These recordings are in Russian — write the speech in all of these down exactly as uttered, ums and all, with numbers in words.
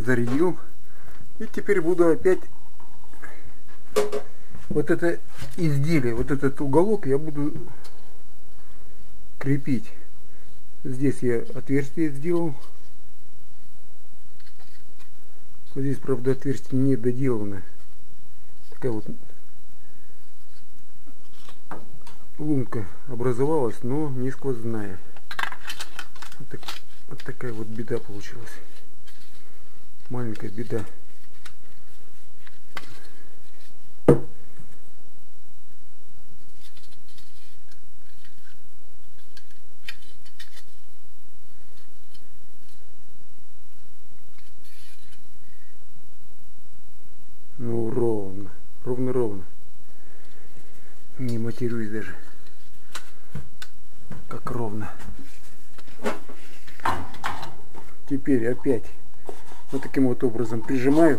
зарядил. И теперь буду опять вот это изделие, вот этот уголок я буду крепить. Здесь я отверстие сделал. Вот здесь, правда, отверстие не доделано. Такая вот лунка образовалась, но не сквозная. Вот, так, вот такая вот беда получилась. Маленькая беда. Ну, ровно. Ровно-ровно. Не матерюсь даже. Как ровно. Теперь опять вот таким вот образом прижимаю.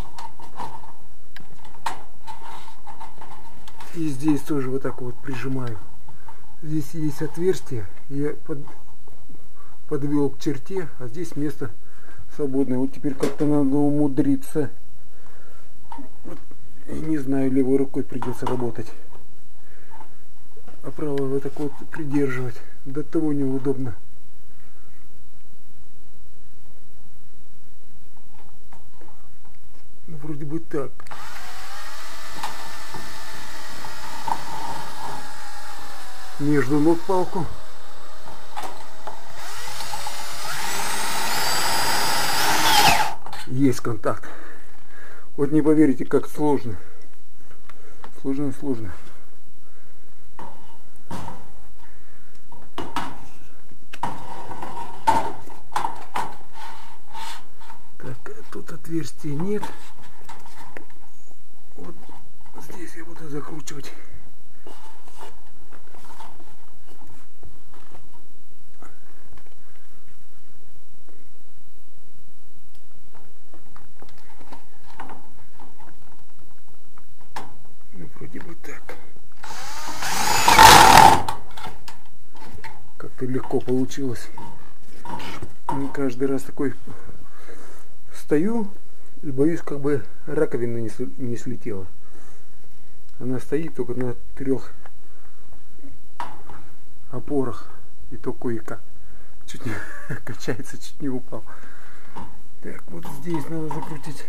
И здесь тоже вот так вот прижимаю. Здесь есть отверстие. Я под, подвел к черте, а здесь место свободное. Вот теперь как-то надо умудриться. Вот, не знаю, левой рукой придется работать. А правой вот так вот придерживать. До того неудобно. Ну, вроде бы так. Между ног палку. Есть контакт. Вот не поверите, как сложно. Сложно, сложно. Так, тут отверстия нет. Вот здесь я буду закручивать. Ну, вроде бы так. Как-то легко получилось. И каждый раз такой стою и боюсь, как бы раковина не слетела. Она стоит только на трех опорах, и то кое-как. Чуть не качается, чуть не упал. Так, вот здесь надо закрутить.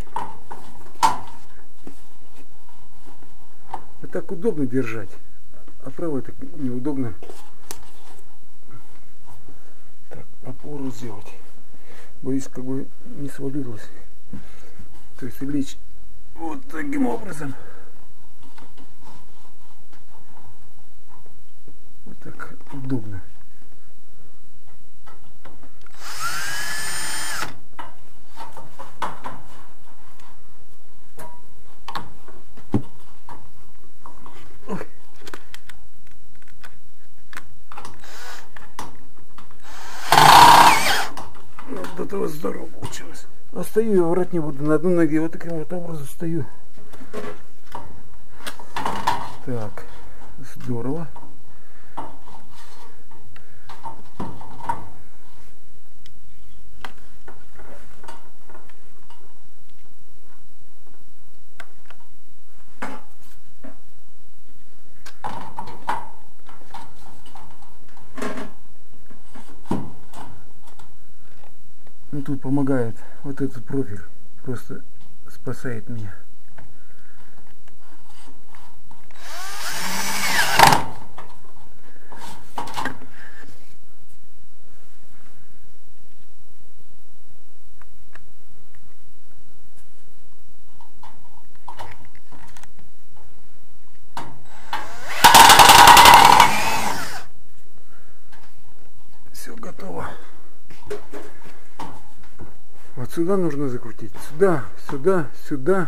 А так удобно держать, а правой так неудобно. Так, опору сделать. Боюсь, как бы не свалилось. То есть лечь вот таким образом. Вот так удобно. Вот это здорово получилось. А стою я врать не буду, на одной ноге вот таким вот образом стою. Так, здорово. Ну, тут помогает вот этот профиль, просто спасает меня. Все готово. Вот сюда нужно закрутить. Сюда, сюда, сюда.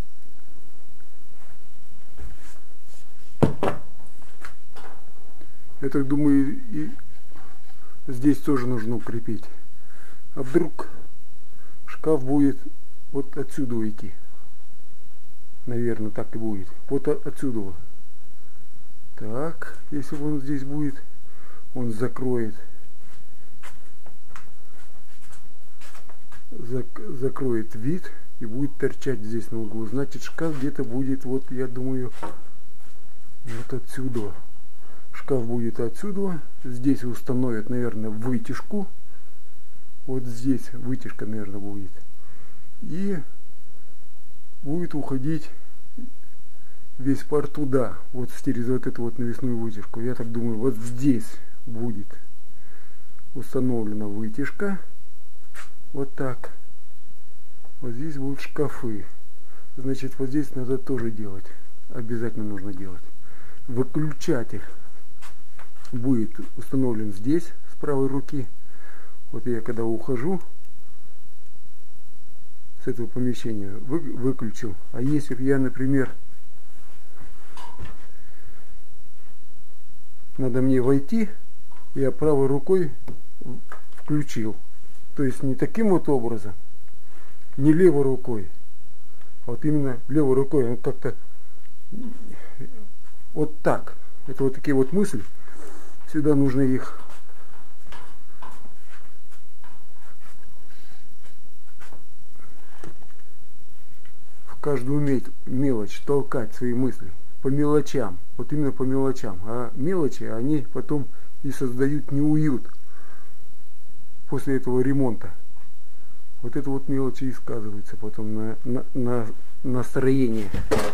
Я так думаю, и здесь тоже нужно укрепить. А вдруг шкаф будет вот отсюда идти. Наверное, так и будет. Вот отсюда. Так, если он здесь будет, он закроет. зак закроет вид и будет торчать здесь на углу. Значит, шкаф где-то будет, вот я думаю, вот отсюда. Шкаф будет отсюда. Здесь установят, наверное, вытяжку. Вот здесь вытяжка, наверное, будет. И будет уходить весь пар туда, вот через вот эту вот навесную вытяжку. Я так думаю, вот здесь будет установлена вытяжка. Вот так. Вот здесь будут шкафы. Значит, вот здесь надо тоже делать. Обязательно нужно делать. Выключатель будет установлен здесь, с правой руки. Вот я когда ухожу с этого помещения, вы, выключил. А если бы я, например, надо мне войти, я правой рукой включил. То есть не таким вот образом, не левой рукой, а вот именно левой рукой, как-то вот так. Это вот такие вот мысли. Сюда нужно их в каждую мелочь толкать свои мысли. По мелочам. Вот именно по мелочам. А мелочи, они потом и создают неуют после этого ремонта. Вот это вот мелочи и сказывается потом на, на, на настроении.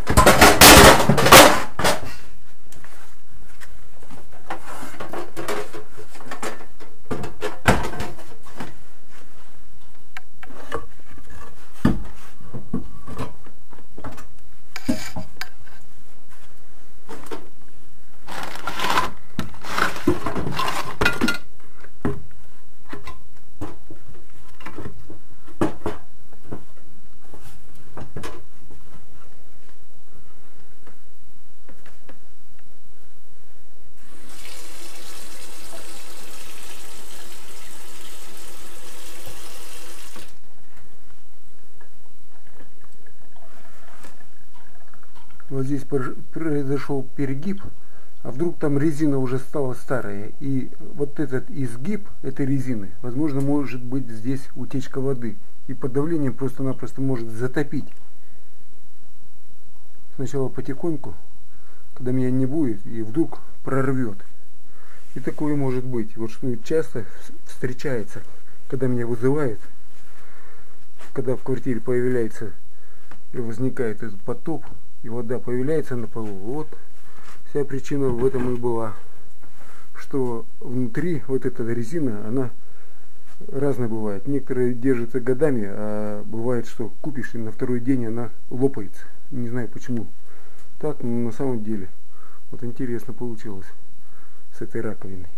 Вот здесь произошел перегиб, а вдруг там резина уже стала старая, и вот этот изгиб этой резины, возможно, может быть здесь утечка воды, и под давлением просто-напросто может затопить. Сначала потихоньку, когда меня не будет, и вдруг прорвет. И такое может быть. Вот что часто встречается, когда меня вызывают, когда в квартире появляется и возникает этот потоп, и вода появляется на полу. Вот вся причина в этом и была, что внутри вот эта резина, она разная бывает. Некоторые держатся годами, а бывает, что купишь и на второй день она лопается. Не знаю почему. Так, но на самом деле вот интересно получилось с этой раковиной.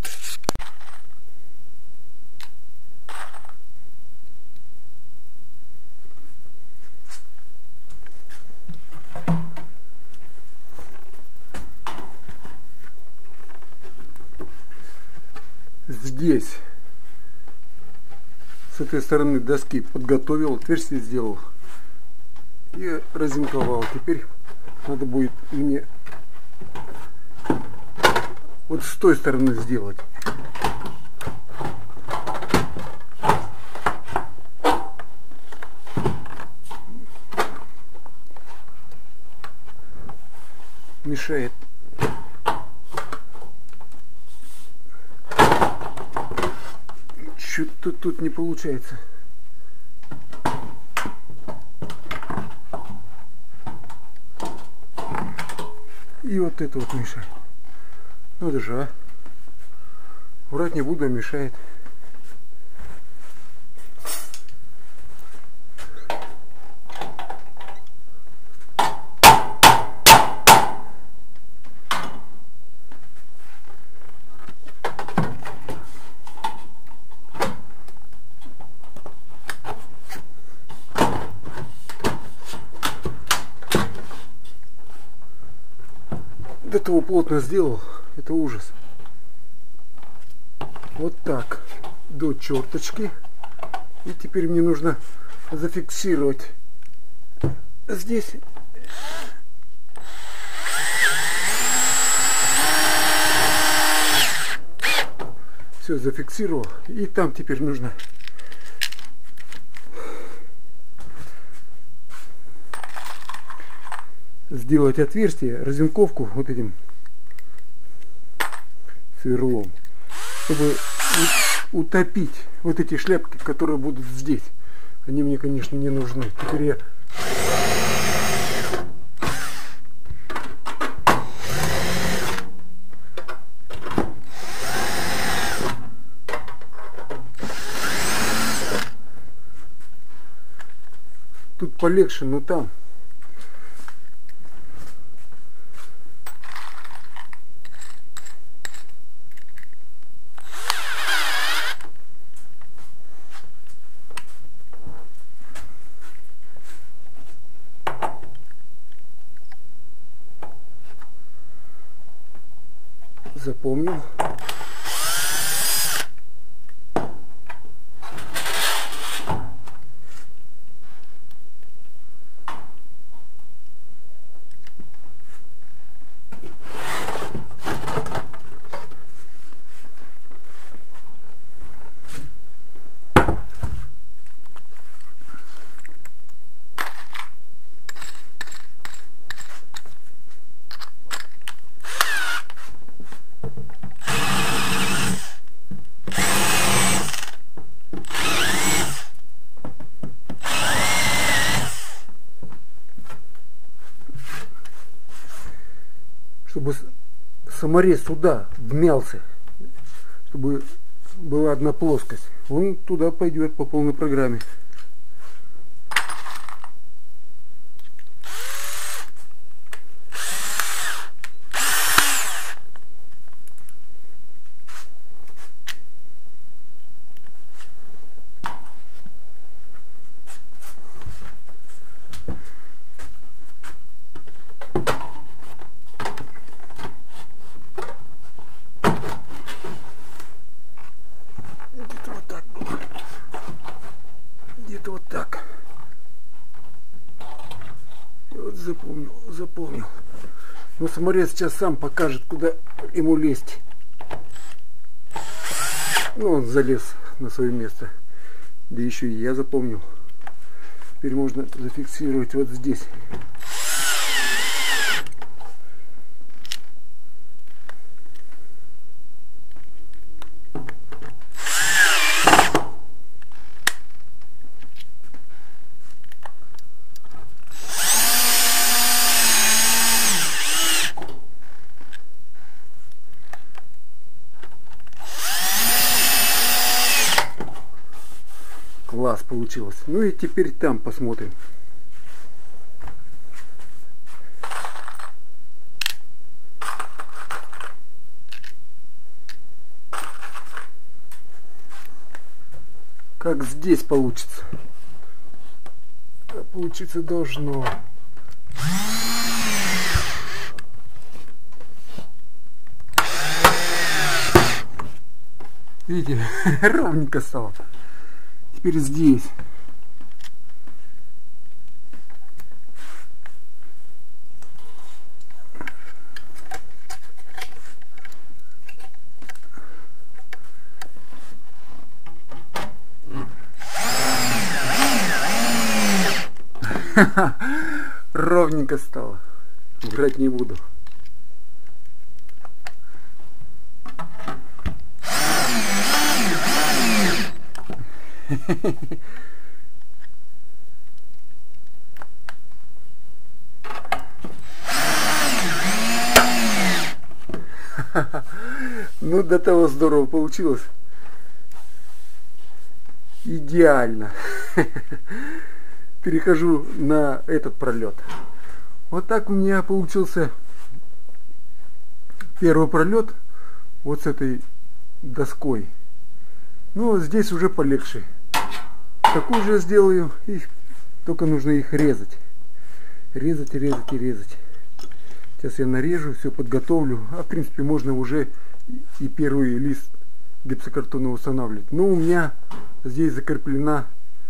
Здесь с этой стороны доски подготовил, отверстие сделал и разинковал. Теперь надо будет мне вот с той стороны сделать. Мешает. Что-то тут не получается. И вот это вот мешает. Ну даже, а. Врать не буду, мешает. До того плотно сделал, это ужас. Вот так, до черточки. И теперь мне нужно зафиксировать здесь. Все, зафиксировал. И там теперь нужно сделать отверстие, разинковку вот этим сверлом, чтобы утопить вот эти шляпки, которые будут здесь. Они мне, конечно, не нужны. Теперь я тут полегче, но там запомнил. Чтобы саморез сюда вмялся, чтобы была одна плоскость, он туда пойдет по полной программе. Вот так. Вот запомнил, запомнил. Но саморез сейчас сам покажет, куда ему лезть. Ну, он залез на свое место. Да еще и я запомнил. Теперь можно зафиксировать вот здесь. Класс получилось. Ну и теперь там посмотрим. Как здесь получится. Как получиться должно. Видите, ровненько стало. Теперь здесь. Ровненько стало. Врать не буду. Ну, до того здорово получилось. Идеально. Перехожу на этот пролет. Вот так у меня получился первый пролет вот с этой доской. Ну, здесь уже полегче. Такую же сделаю, и только нужно их резать. Резать, резать и резать. Сейчас я нарежу, все подготовлю. А в принципе можно уже и первый лист гипсокартона устанавливать. Но у меня здесь закреплена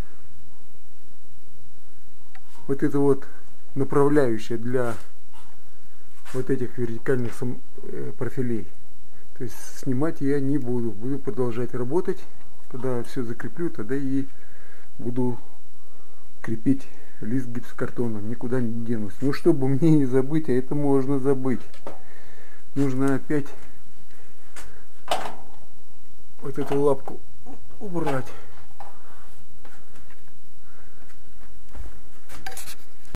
вот эта вот направляющая для вот этих вертикальных профилей. То есть снимать я не буду. Буду продолжать работать. Когда все закреплю, тогда и буду крепить лист гипсокартона, никуда не денусь. Ну, чтобы мне не забыть, а это можно забыть, нужно опять вот эту лапку убрать.